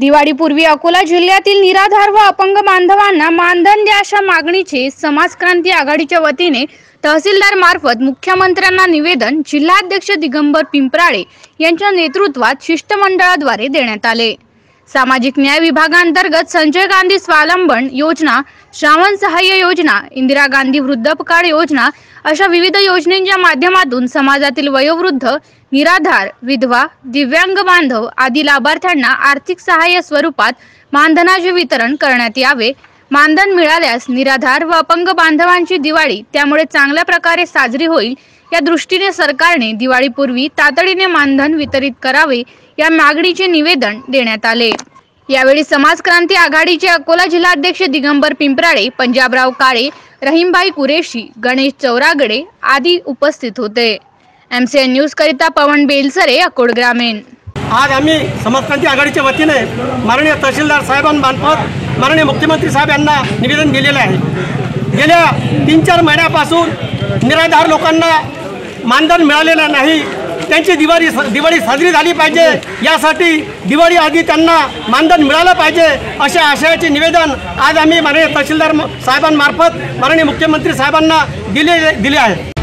दिवाळीपूर्वी अकोला जिल्ह्यातील निराधार व अपंग बांधवांना मानधन द्या अशा मागणीचे समाज क्रांती आघाडीच्या वतीने तहसीलदार मार्फत मुख्यमंत्र्यांना निवेदन जिल्हाध्यक्ष दिगंबर पिंपराळे यांच्या नेतृत्वात शिष्टमंडळाद्वारे देण्यात आले। सामाजिक न्याय विभागांतर्गत संजय गांधी स्वावलंबन योजना, श्रावण सहाय्य योजना, इंदिरा गांधी वृद्धपकाळ योजना अशा विविध योजनांच्या माध्यमातून समाजातील वयोवृद्ध, निराधार, विधवा, दिव्यांग बांधव आदी लाभार्थ्यांना आर्थिक सहाय्य स्वरूपात मानधनाचे वितरण करण्यात यावे। मानधन मिळाल्यास निराधार व अपंग बांधवांची दिवाळी त्यामुळे चांगल्या प्रकारे साजरी होईल या दृष्टीने सरकारने दिवाळीपूर्वी तातडीने मानधन वितरित करावे या मागणीचे निवेदन देण्यात आले। यावेळी समाज क्रांती आघाडीचे अकोला जिल्हाध्यक्ष दिगंबर पिंपराळे, पंजाबराव काळे, रहीमभाई कुरेशी, गणेश चौरागडे आदी उपस्थित होते। MCN न्यूज करिता पवन बेलसरे, अकोट ग्रामीण। आज आम्ही समाज क्रांती आघाडीच्या वतीने माननीय तहसीलदार साहेबांमार्फत माननीय मुख्यमंत्री साहेब यांना निवेदन दिलेले आहे। गेल्या 3-4 महिन्यापासून निराधार लोकांना मानधन मिळालेलं नाही। त्यांची दिवाळी साजरी झाली पाहिजे, यासाठी दिवाळी आधी त्यांना मानधन मिळालं पाहिजे अशा आशयाचे निवेदन आज आम्ही माननीय तहसीलदार साहेबांमार्फत माननीय मुख्यमंत्री साहेबांना दिले आहे।